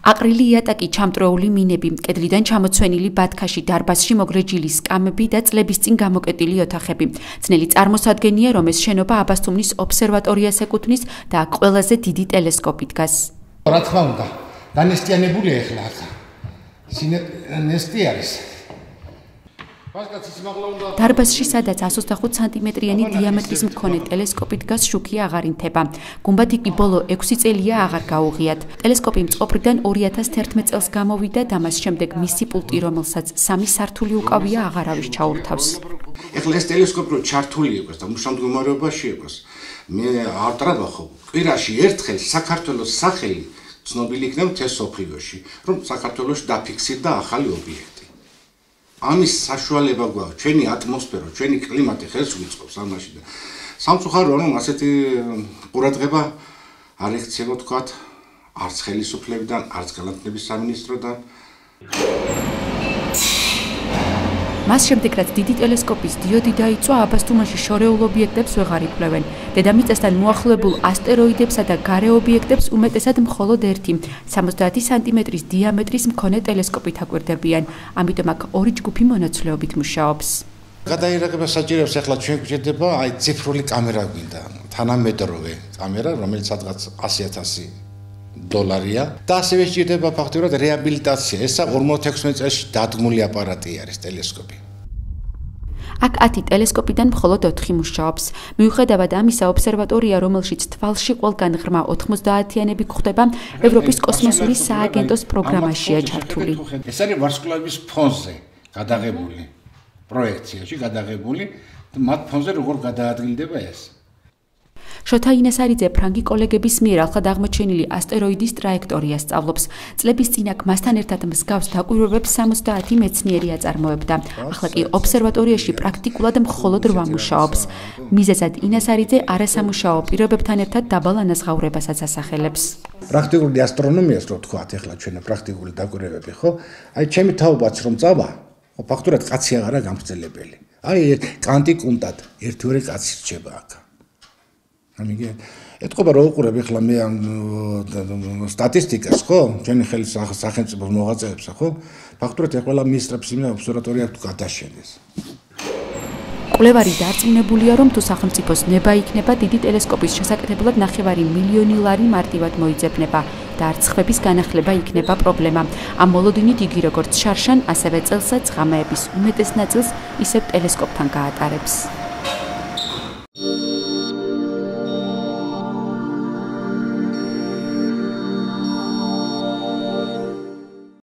აყრილი იატაკი, ჩამტვრეული მინები, კედლიდან ჩამოცვენილი ბათქაში, დარბაზში მოგრეჯილი სკამები და წლების წინ გამოკეტილი ოთახები. ძნელი წარმოსადგენია, რომ ეს შენობა აბასთუმნის ობსერვატორიას ეკუთვნის და აქ ყველაზე დიდი ტელესკოპი დგას. რა თქმა უნდა, განესტიანებულია ახლა აქ. ნესტი არის. დარბაზში, სადაც 125 სანტიმეტრიანი დიამეტრის მქონე ტელესკოპი დგას, შუქია აღარ ინთება. გუმბათი კი ბოლო 6 წელია აღარ გაუღიათ. ტელესკოპი მწყობრიდან 2011 წელს გამოვიდა და მას შემდეგ მისი პულტი, რომელსაც 3 სართული უკავია, აღარავის ჩაურთავს. ეხლა ეს ტელესკოპი რო ჩართული იყოს და მუშა მდგომარეობაში იყოს, მე არ ტრაბახო. კვირაში ერთხელ საქართველოს სახელი ცნობილი იქნება მთელ მსოფლიოში, რომ საქართველოში დაფიქსირდა ახალი ობიექტი. ამის საშუალება გვაქვს, ჩვენი ატმოსფერო, ჩვენი კლიმატი ხელს უწყობს ამაში და სამწუხაროა, რომ ასეთი ყურადღება არ ექცევა თქვათ არც ხელისუფლებიდან, არც განათლების სამინისტროდან. მას შემდეგ, რაც დიდი ტელესკოპის დიოდი დაიწვა, აბასთუმანში შორეულ ობიექტებს ვეღარ იკვლევენ. დედამიწასთან მოახლოებულ ასტეროიდებსა და გარე ობიექტებს უმეტესად მხოლოდ ერთი 70 სანტიმეტრის დიამეტრის მქონე ტელესკოპით აკვირდებიან. ამიტომ აქ 2 ჯგუფი მონაცვლეობით მუშაობს. გადაირაღება საჭიროებს ახლა ჩვენ გვჭირდება აი ციფრული კამერა გვინდა, თანამედროვე კამერა, რომელიც სადღაც $100,000 და ასევე სჭირდება ფაქტობრივად რეაბილიტაცია. ესა 56 წელში დადგმული აპარატი არის ტელესკოპი. აქ 10 ტელესკოპიდან მხოლოდ 4 მუშაობს. მიუხედავად ამისა, ობსერვატორია, რომელშიც თვალში ყველგან ღრმა 90-იანები გვხვდება, ევროპის კოსმოსური სააგენტოს პროგრამაშია ჩართული. ეს არის ვარსკვლავების ფონზე გადაღებული პროექციაში გადაღებული, მათ ფონზე როგორ გადაადგილდება ეს. შოთა ინესარიძე ფრანგი კოლეგების მიერ ახალ აღმოჩენილი ასტეროიდის ტრაექტორია სწავლობს. წლების წინ აქ მასთან ერთად მსგავს დაკვირვებებს 70 მეცნიერი აწარმოებდა. ახლა კი ობსერვატორიაში პრაქტიკულად მხოლოდ 8 მუშაობს. მიზეზად ინესარიძე არასამუშაო პირობებთან ერთად დაბალ ანაზღაურებასაც ასახელებს. პრაქტიკული ასტრონომიას რო თქვათ, ახლა ჩვენ პრაქტიკული დაკვირვებები, ხო? აი ჩემი თაობაც რომ წავა, ხო, ფაქტურად კაცი აღარა გამგრძელებელი. აი კანტიკუნტად ერთგვარი კაცი რჩება აქ. ამიგე ეთქობა რომ უყურებ ახლა მე სტატისტიკას, ხო? ჩვენი სახელმწიფოს მოღვაწეებს, ხო? ფაქტურად ყველა მინისტრებს იმ ობსერვატორია თუ გადაშენდეს. კვლევარი დარწმუნებულია, რომ თუ სახელმწიფოს ნება იქნება, დიდი ტელესკოპის შესაკეთებლად $9,000,000 მარტივად მოიძებნება და არცხვების განახლება იქნება პრობლემა. ამ მოლოდინით იგი როგორც შარშან, ასევე წელსაც ღამეების უმეტეს ნაწილს ისევ ტელესკოპთან გაატარებს.